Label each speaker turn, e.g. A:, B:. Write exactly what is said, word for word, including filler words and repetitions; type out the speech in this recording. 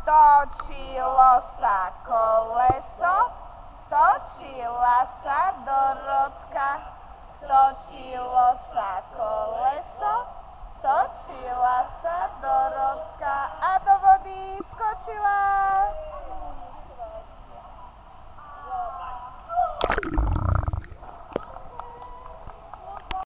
A: Točilo sa koleso, točila sa Dorotka. Točilo sa koleso, točila sa Dorotka a do vody skočila.